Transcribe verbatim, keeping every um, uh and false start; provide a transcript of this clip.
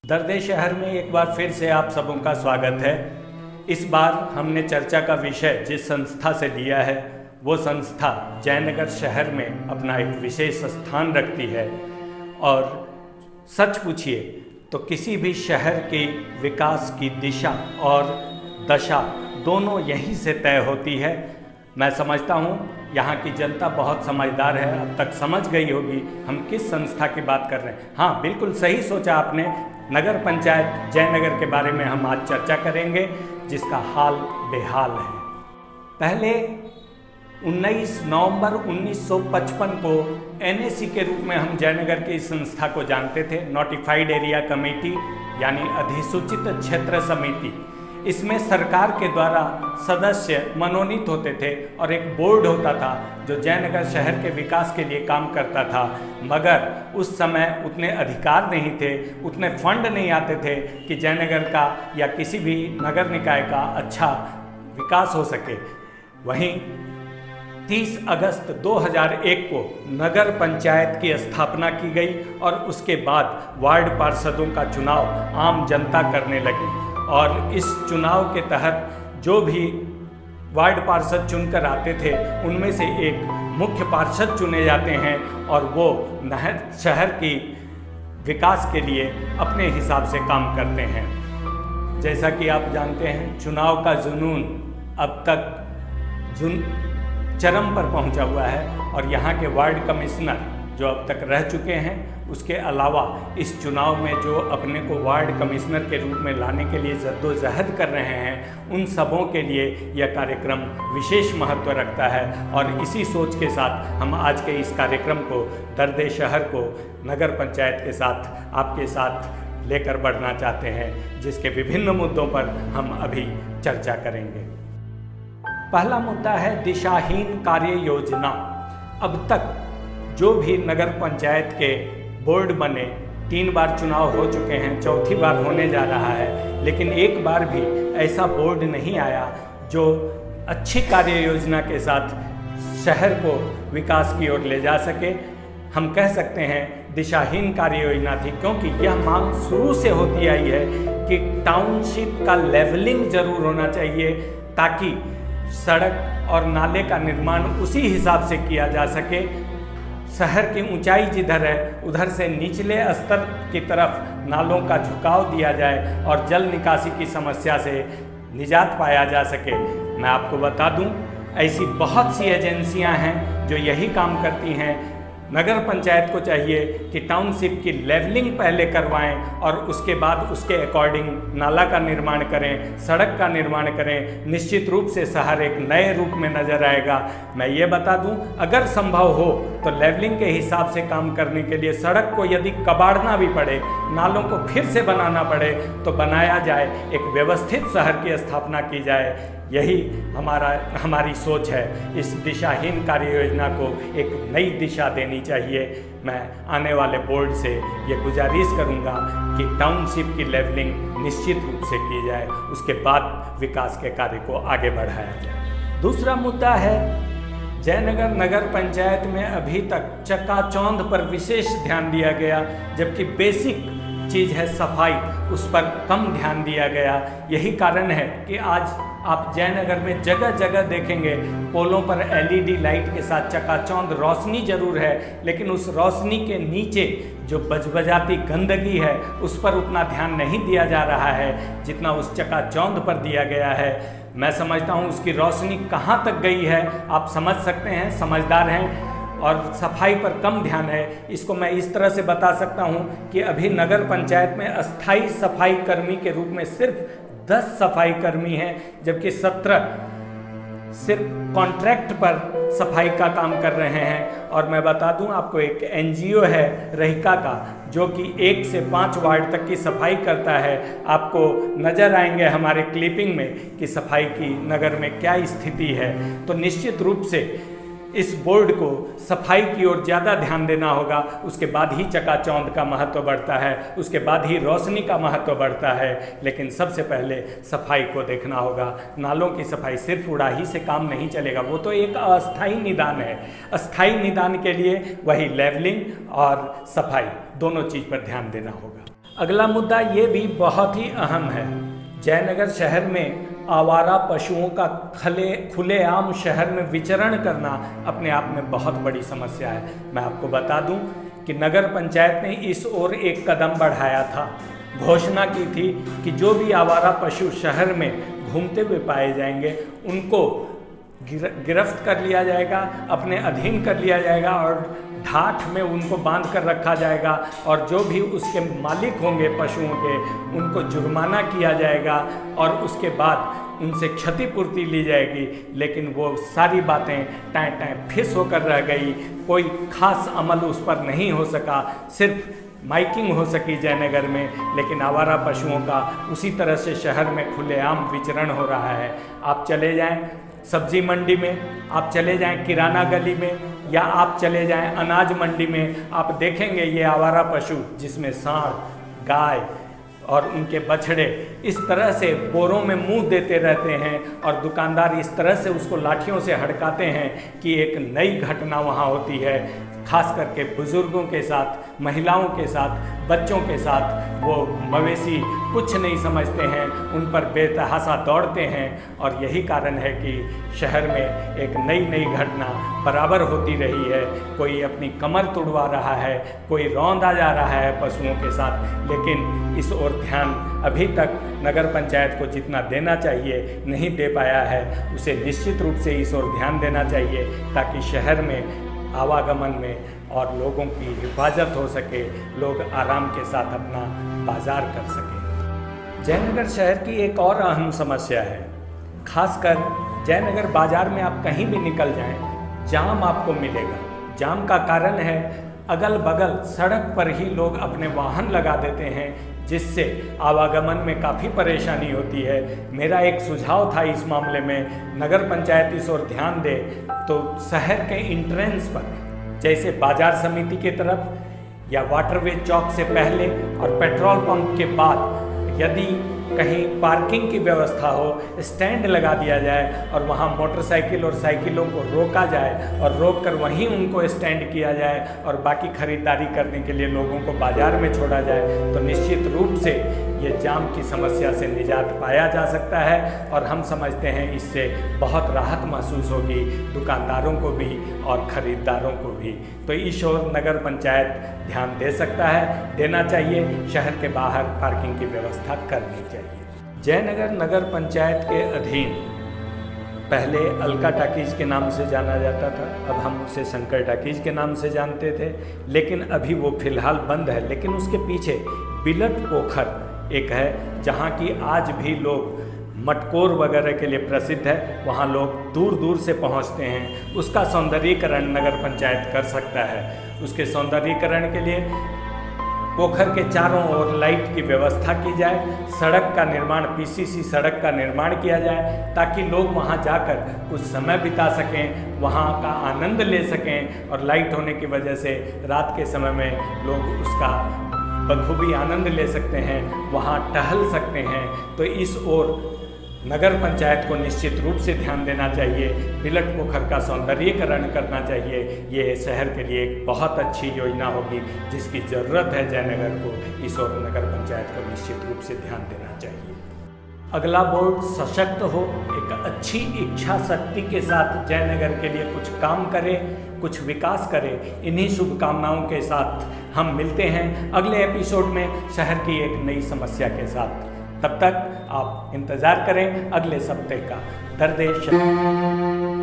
दर्द शहर में एक बार फिर से आप सबों का स्वागत है। इस बार हमने चर्चा का विषय जिस संस्था से लिया है वो संस्था जयनगर शहर में अपना एक विशेष स्थान रखती है। और सच पूछिए तो किसी भी शहर के विकास की दिशा और दशा दोनों यहीं से तय होती है। मैं समझता हूँ यहाँ की जनता बहुत समझदार है, अब तक समझ गई होगी हम किस संस्था की बात कर रहे हैं। हाँ, बिल्कुल सही सोचा आपने, नगर पंचायत जयनगर के बारे में हम आज चर्चा करेंगे जिसका हाल बेहाल है। पहले उन्नीस नवंबर उन्नीस सौ पचपन को एन ए सी के रूप में हम जयनगर की इस संस्था को जानते थे, नोटिफाइड एरिया कमेटी यानी अधिसूचित क्षेत्र समिति। इसमें सरकार के द्वारा सदस्य मनोनीत होते थे और एक बोर्ड होता था जो जयनगर शहर के विकास के लिए काम करता था। मगर उस समय उतने अधिकार नहीं थे, उतने फंड नहीं आते थे कि जयनगर का या किसी भी नगर निकाय का अच्छा विकास हो सके। वहीं तीस अगस्त दो हज़ार एक को नगर पंचायत की स्थापना की गई और उसके बाद वार्ड पार्षदों का चुनाव आम जनता करने लगी। और इस चुनाव के तहत जो भी वार्ड पार्षद चुनकर आते थे उनमें से एक मुख्य पार्षद चुने जाते हैं और वो नहर शहर की विकास के लिए अपने हिसाब से काम करते हैं। जैसा कि आप जानते हैं चुनाव का जुनून अब तक जुन चरम पर पहुंचा हुआ है और यहाँ के वार्ड कमिश्नर जो अब तक रह चुके हैं, उसके अलावा इस चुनाव में जो अपने को वार्ड कमिश्नर के रूप में लाने के लिए जद्दोजहद कर रहे हैं, उन सबों के लिए यह कार्यक्रम विशेष महत्व रखता है। और इसी सोच के साथ हम आज के इस कार्यक्रम को दर्द शहर को नगर पंचायत के साथ आपके साथ लेकर बढ़ना चाहते हैं, जिसके विभिन्न मुद्दों पर हम अभी चर्चा करेंगे। पहला मुद्दा है दिशाहीन कार्य योजना। अब तक जो भी नगर पंचायत के बोर्ड बने, तीन बार चुनाव हो चुके हैं, चौथी बार होने जा रहा है, लेकिन एक बार भी ऐसा बोर्ड नहीं आया जो अच्छी कार्य योजना के साथ शहर को विकास की ओर ले जा सके। हम कह सकते हैं दिशाहीन कार्य योजना थी, क्योंकि यह मांग शुरू से होती आई है कि टाउनशिप का लेवलिंग जरूर होना चाहिए ताकि सड़क और नाले का निर्माण उसी हिसाब से किया जा सके। शहर की ऊंचाई जिधर है उधर से निचले स्तर की तरफ नालों का झुकाव दिया जाए और जल निकासी की समस्या से निजात पाया जा सके। मैं आपको बता दूं, ऐसी बहुत सी एजेंसियां हैं जो यही काम करती हैं। नगर पंचायत को चाहिए कि टाउनशिप की लेवलिंग पहले करवाएं और उसके बाद उसके अकॉर्डिंग नाला का निर्माण करें, सड़क का निर्माण करें। निश्चित रूप से शहर एक नए रूप में नज़र आएगा। मैं ये बता दूं, अगर संभव हो तो लेवलिंग के हिसाब से काम करने के लिए सड़क को यदि कबाड़ना भी पड़े, नालों को फिर से बनाना पड़े तो बनाया जाए, एक व्यवस्थित शहर की स्थापना की जाए। यही हमारा हमारी सोच है। इस दिशाहीन कार्य योजना को एक नई दिशा देनी चाहिए। मैं आने वाले बोर्ड से ये गुजारिश करूंगा कि टाउनशिप की लेवलिंग निश्चित रूप से की जाए, उसके बाद विकास के कार्य को आगे बढ़ाया जाए। दूसरा मुद्दा है जयनगर नगर पंचायत में अभी तक चकाचौंध पर विशेष ध्यान दिया गया, जबकि बेसिक चीज़ है सफाई, उस पर कम ध्यान दिया गया। यही कारण है कि आज आप जयनगर में जगह जगह देखेंगे पोलों पर एल ई डी लाइट के साथ चकाचौंध रोशनी जरूर है, लेकिन उस रोशनी के नीचे जो बजबजाती गंदगी है उस पर उतना ध्यान नहीं दिया जा रहा है जितना उस चकाचौंध पर दिया गया है। मैं समझता हूँ उसकी रोशनी कहाँ तक गई है आप समझ सकते हैं, समझदार हैं। और सफाई पर कम ध्यान है, इसको मैं इस तरह से बता सकता हूँ कि अभी नगर पंचायत में अस्थाई सफाई कर्मी के रूप में सिर्फ दस सफाई कर्मी हैं, जबकि सत्रह सिर्फ कॉन्ट्रैक्ट पर सफाई का काम कर रहे हैं। और मैं बता दूं आपको, एक एन जी ओ है रहिका का जो कि एक से पाँच वार्ड तक की सफाई करता है। आपको नज़र आएंगे हमारे क्लिपिंग में कि सफाई की नगर में क्या स्थिति है। तो निश्चित रूप से इस बोर्ड को सफाई की ओर ज़्यादा ध्यान देना होगा, उसके बाद ही चकाचौंध का महत्व बढ़ता है, उसके बाद ही रोशनी का महत्व बढ़ता है। लेकिन सबसे पहले सफाई को देखना होगा। नालों की सफाई सिर्फ उड़ाही से काम नहीं चलेगा, वो तो एक अस्थाई निदान है। अस्थाई निदान के लिए वही लेवलिंग और सफाई दोनों चीज़ पर ध्यान देना होगा। अगला मुद्दा ये भी बहुत ही अहम है। जयनगर शहर में आवारा पशुओं का खले खुलेआम शहर में विचरण करना अपने आप में बहुत बड़ी समस्या है। मैं आपको बता दूं कि नगर पंचायत ने इस ओर एक कदम बढ़ाया था, घोषणा की थी कि जो भी आवारा पशु शहर में घूमते हुए पाए जाएंगे उनको गिरफ्त कर लिया जाएगा, अपने अधीन कर लिया जाएगा और ढाठ में उनको बांध कर रखा जाएगा और जो भी उसके मालिक होंगे पशुओं के उनको जुर्माना किया जाएगा और उसके बाद उनसे क्षतिपूर्ति ली जाएगी। लेकिन वो सारी बातें टाएं टाएं फिस होकर रह गई, कोई खास अमल उस पर नहीं हो सका, सिर्फ माइकिंग हो सकी जयनगर में, लेकिन आवारा पशुओं का उसी तरह से शहर में खुलेआम विचरण हो रहा है। आप चले जाएं सब्जी मंडी में, आप चले जाएं किराना गली में, या आप चले जाएं अनाज मंडी में, आप देखेंगे ये आवारा पशु जिसमें सांड, गाय और उनके बछड़े इस तरह से बोरों में मुंह देते रहते हैं और दुकानदार इस तरह से उसको लाठियों से हड़काते हैं कि एक नई घटना वहाँ होती है। खास करके बुज़ुर्गों के साथ, महिलाओं के साथ, बच्चों के साथ वो मवेशी कुछ नहीं समझते हैं, उन पर बेतहाशा दौड़ते हैं और यही कारण है कि शहर में एक नई नई घटना बराबर होती रही है। कोई अपनी कमर तुड़वा रहा है, कोई रौंदा जा रहा है पशुओं के साथ, लेकिन इस ओर ध्यान अभी तक नगर पंचायत को जितना देना चाहिए नहीं दे पाया है। उसे निश्चित रूप से इस ओर ध्यान देना चाहिए ताकि शहर में आवागमन में और लोगों की हिफाजत हो सके, लोग आराम के साथ अपना बाजार कर सकें। जयनगर शहर की एक और अहम समस्या है, खासकर जयनगर बाजार में आप कहीं भी निकल जाएं, जाम आपको मिलेगा। जाम का कारण है अगल बगल सड़क पर ही लोग अपने वाहन लगा देते हैं, जिससे आवागमन में काफ़ी परेशानी होती है। मेरा एक सुझाव था इस मामले में, नगर पंचायत इस ओर ध्यान दे तो शहर के इंट्रेंस पर, जैसे बाजार समिति की तरफ या वाटरवे चौक से पहले और पेट्रोल पंप के बाद, यदि कहीं पार्किंग की व्यवस्था हो, स्टैंड लगा दिया जाए और वहाँ मोटरसाइकिल और साइकिलों को रोका जाए और रोक कर वहीं उनको स्टैंड किया जाए और बाकी खरीदारी करने के लिए लोगों को बाज़ार में छोड़ा जाए, तो निश्चित रूप से ये जाम की समस्या से निजात पाया जा सकता है और हम समझते हैं इससे बहुत राहत महसूस होगी दुकानदारों को भी और ख़रीदारों को भी। तो इस ओर नगर पंचायत ध्यान दे सकता है, देना चाहिए। शहर के बाहर पार्किंग की व्यवस्था करनी चाहिए। जयनगर नगर पंचायत के अधीन पहले अलका टाकीज के नाम से जाना जाता था, अब हम उसे शंकर टाकीज के नाम से जानते थे, लेकिन अभी वो फिलहाल बंद है। लेकिन उसके पीछे बिलट पोखर एक है जहाँ की आज भी लोग मटकोर वगैरह के लिए प्रसिद्ध है, वहाँ लोग दूर दूर से पहुँचते हैं। उसका सौंदर्यीकरण नगर पंचायत कर सकता है। उसके सौंदर्यीकरण के लिए पोखर के चारों ओर लाइट की व्यवस्था की जाए, सड़क का निर्माण, पीसीसी सड़क का निर्माण किया जाए ताकि लोग वहां जाकर कुछ समय बिता सकें, वहां का आनंद ले सकें और लाइट होने की वजह से रात के समय में लोग उसका बखूबी आनंद ले सकते हैं, वहां टहल सकते हैं। तो इस ओर नगर पंचायत को निश्चित रूप से ध्यान देना चाहिए, बिलट पोखर का सौंदर्यीकरण करना चाहिए। ये शहर के लिए एक बहुत अच्छी योजना होगी जिसकी ज़रूरत है जयनगर को। इस ओर नगर पंचायत को निश्चित रूप से ध्यान देना चाहिए। अगला बोर्ड सशक्त हो, एक अच्छी इच्छा शक्ति के साथ जयनगर के लिए कुछ काम करे, कुछ विकास करे। इन्हीं शुभकामनाओं के साथ हम मिलते हैं अगले एपिसोड में शहर की एक नई समस्या के साथ। तब तक आप इंतज़ार करें अगले सप्ताह का। दर्द-ए-शहर।